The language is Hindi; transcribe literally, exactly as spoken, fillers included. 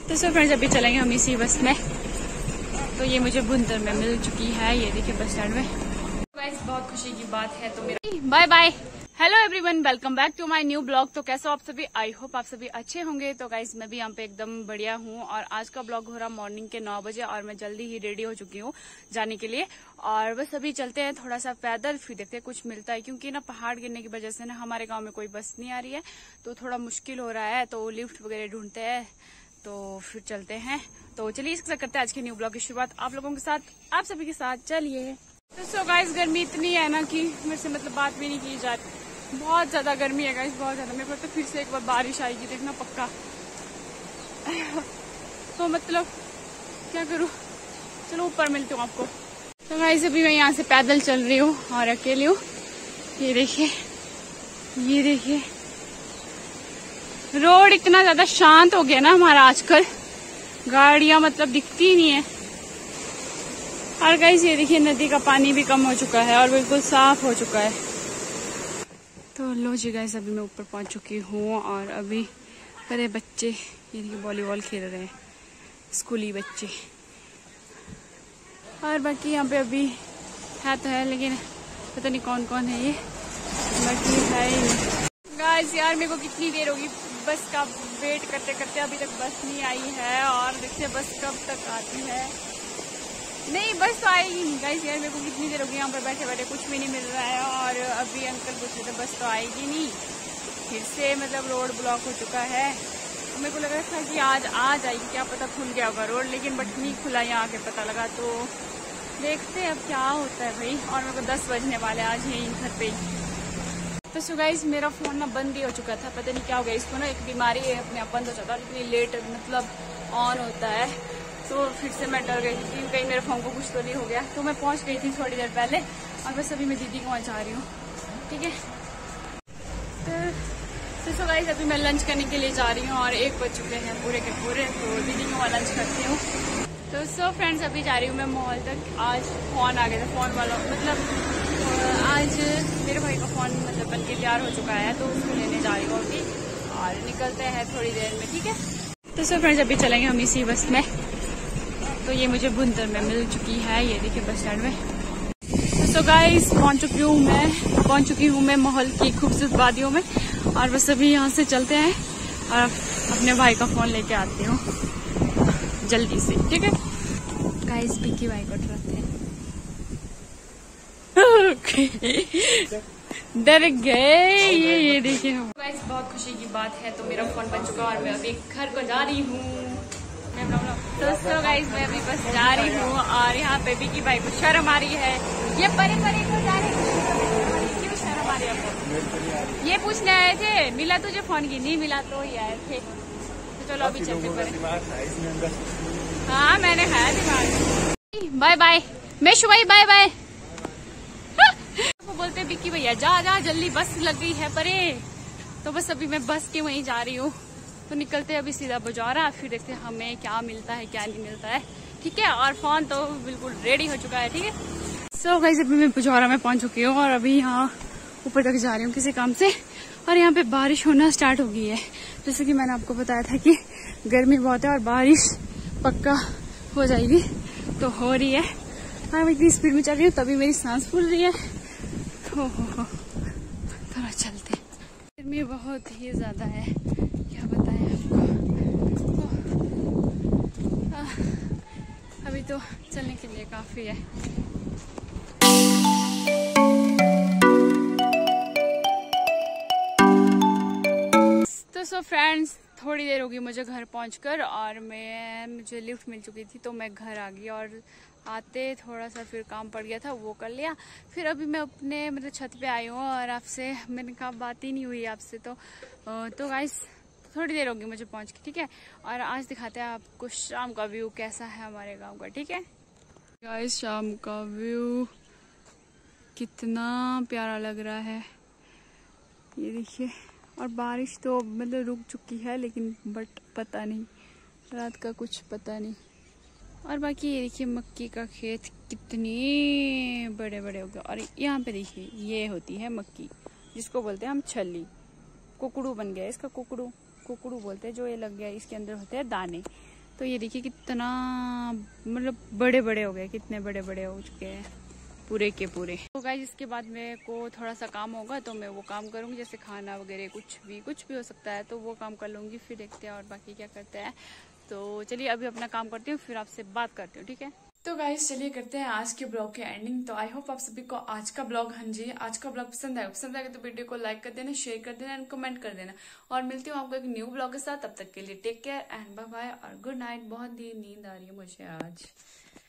तो सो फ्रेंड्स अभी चलेंगे हम इसी बस में। तो ये मुझे भुंतर में मिल चुकी है, ये देखिए बस स्टैंड में। गाइस बहुत खुशी की बात है। तो मेरा bye bye, hello everyone, welcome back to my new blog. तो कैसे हो आप सभी? आई होप आप सभी अच्छे होंगे। तो गाइस मैं भी यहाँ पे एकदम बढ़िया हूँ और आज का ब्लॉग हो रहा मॉर्निंग के नौ बजे और मैं जल्दी ही रेडी हो चुकी हूँ जाने के लिए। और बस अभी चलते हैं थोड़ा सा पैदल, फिर देखते हैं कुछ मिलता है, क्योंकि ना पहाड़ गिरने की वजह से ना हमारे गाँव में कोई बस नहीं आ रही है, तो थोड़ा मुश्किल हो रहा है। तो लिफ्ट वगैरह ढूंढते हैं, तो फिर चलते हैं। तो चलिए इसके साथ करते हैं आज के न्यू ब्लॉग की शुरुआत आप लोगों के साथ, आप सभी के साथ। चलिए। तो सो गाइस गर्मी इतनी है ना कि मेरे से मतलब बात भी नहीं की जा रही, बहुत ज्यादा गर्मी है गाइस, बहुत ज्यादा। मेरे को तो फिर से एक बार बारिश आएगी, देखना पक्का। तो मतलब क्या करूँ, चलो ऊपर मिलती हूँ आपको। तो गाइस अभी मैं यहाँ से पैदल चल रही हूँ और अकेली हूँ। ये देखिए, ये देखिए रोड इतना ज्यादा शांत हो गया ना हमारा आजकल, गाड़ियां मतलब दिखती ही नहीं है। और गाइस ये देखिए नदी का पानी भी कम हो चुका है और बिल्कुल साफ हो चुका है। तो लो जी गाइस अभी मैं ऊपर पहुंच चुकी हूँ और अभी बड़े बच्चे ये देखिए वॉलीबॉल खेल रहे हैं, स्कूली बच्चे। और बाकी यहाँ पे अभी है तो है, लेकिन पता नहीं कौन कौन है ये, बाकी है ही। गाइस यार मेरे को कितनी देर होगी बस का वेट करते करते, अभी तक बस नहीं आई है। और देखिए बस कब तक आती है। नहीं बस तो आएगी नहीं गाइस यार, मेरे को कितनी देर होगी यहाँ पर बैठे बैठे, कुछ भी नहीं मिल रहा है। और अभी अंकल पूछ रहे थे बस तो आएगी नहीं, फिर से मतलब रोड ब्लॉक हो चुका है। तो मेरे को लग रहा था कि आज आ जाएगी, क्या पता खुल गया होगा रोड, लेकिन बट नहीं खुला, यहाँ आके पता लगा। तो देखते अब क्या होता है भाई। और मेरे को दस बजने वाले आज यहीं घर पे ही। तो सो गाइस मेरा फोन ना बंद ही हो चुका था, पता नहीं क्या हो गया इसको ना, एक बीमारी है अपने आप बंद हो जाता है, इतनी लेट मतलब ऑन होता है। तो फिर से मैं डर गई थी कि कहीं मेरे फोन को कुछ तो नहीं हो गया। तो मैं पहुंच गई थी थोड़ी देर पहले और बस अभी मैं दीदी के वहाँ जा रही हूँ, ठीक है। तो सो गाइस अभी मैं लंच करने के लिए जा रही हूँ और एक बज चुके हैं पूरे के पूरे, तो दीदी के वहाँ लंच करती हूँ। तो सो फ्रेंड्स अभी जा रही हूँ मैं मॉल तक। आज फोन आ गया था, फोन वाला मतलब आज मेरे भाई का फोन मतलब बन के तैयार हो चुका है, तो उसको लेने जा रही हूँ अभी और निकलते हैं थोड़ी देर में, ठीक है। तो सो फ्रेंड्स अभी चलेंगे हम इसी बस में। तो ये मुझे भुंतर में मिल चुकी है, ये देखिए बस स्टैंड में। तो सो गाइस पहुंच चुकी हूँ मैं पहुंच चुकी हूँ मैं महल की खूबसूरत वादियों में। और बस अभी यहाँ से चलते हैं और अपने भाई का फोन लेके आती हूँ जल्दी से, ठीक है। गाइस बिक्की भाई को डराते हैं। डर गए ये ये देखिए। गाइस बहुत खुशी की बात है, तो मेरा फोन बन चुका और मैं अभी घर को जा रही हूँ। दोस्तों गाइस मैं अभी बस जा रही हूँ और यहाँ पे बिक्की भाई को शर्म आ रही है, ये परे परे को जा रही है, क्यों शर्म आ रही है आपको? ये पूछने आए थे मिला तुझे फोन की, नहीं मिला तो ही आए थे। तो चलो अभी चलते परे। हाँ मैंने खाया दिमाग। बाय बाय मैं शुभाई, बाय बाय। बोलते बिक्की भैया जा जा जल्दी बस लग गई है परे। तो बस अभी मैं बस के वहीं जा रही हूँ, तो निकलते हैं अभी सीधा बाजारा, फिर देखते हैं हमें क्या मिलता है क्या नहीं मिलता है, ठीक है। और फोन तो बिल्कुल रेडी हो चुका है, ठीक है। सो गाइस अभी मैं बाजारा में पहुंच चुकी हूँ और अभी यहाँ ऊपर तक जा रही हूँ किसी काम से। और यहाँ पे बारिश होना स्टार्ट हो गई है, जैसे कि मैंने आपको बताया था कि गर्मी बहुत है और बारिश पक्का हो जाएगी, तो हो रही है। और मैं इतनी स्पीड में चल रही हूँ तभी मेरी सांस फूल रही है। हो हो हो थोड़ा चलते, गर्मी बहुत ही ज्यादा है, क्या बताएं आपको। आ, अभी तो चलने के लिए काफी है। तो सो फ्रेंड्स थोड़ी देर होगी मुझे घर पहुंचकर और मैं मुझे लिफ्ट मिल चुकी थी, तो मैं घर आ गई। और आते थोड़ा सा फिर काम पड़ गया था, वो कर लिया। फिर अभी मैं अपने मतलब छत पे आई हूँ और आपसे मैंने कहा बात ही नहीं हुई आपसे। तो तो गाइस थोड़ी देर होगी मुझे पहुँच के, ठीक है। और आज दिखाते हैं आपको शाम का व्यू कैसा है हमारे गांव का, ठीक है। गाइस शाम का व्यू कितना प्यारा लग रहा है, ये देखिए। और बारिश तो मतलब रुक चुकी है, लेकिन बट पता नहीं रात का कुछ पता नहीं। और बाकी ये देखिए मक्की का खेत कितने बड़े बड़े हो गए। और यहाँ पे देखिए ये होती है मक्की, जिसको बोलते हैं हम छली। कुकड़ू बन गया इसका, कुकड़ू कुकड़ू बोलते हैं, जो ये लग गया इसके अंदर होते हैं दाने। तो ये देखिए कितना मतलब बड़े बड़े हो गए, कितने बड़े बड़े हो चुके हैं पूरे के पूरे। तो गाइस इसके बाद मेरे को थोड़ा सा काम होगा तो मैं वो काम करूँगी, जैसे खाना वगैरह कुछ भी कुछ भी हो सकता है तो वो काम कर लूँगी, फिर देखते हैं और बाकी क्या करते हैं। तो चलिए अभी अपना काम करती हूँ, फिर आपसे बात करती हूँ, ठीक है। तो गाइस चलिए करते हैं आज के ब्लॉग की एंडिंग। तो आई होप आप सभी को आज का ब्लॉग, हाँ जी आज का ब्लॉग पसंद आएगा। पसंद आएगा तो वीडियो को लाइक कर देना, शेयर कर देना एंड कमेंट कर देना। और मिलती हूँ आपको एक न्यू ब्लॉग के साथ, तब तक के लिए take care and bye bye और गुड नाइट। बहुत ही नींद आ रही है मुझे आज।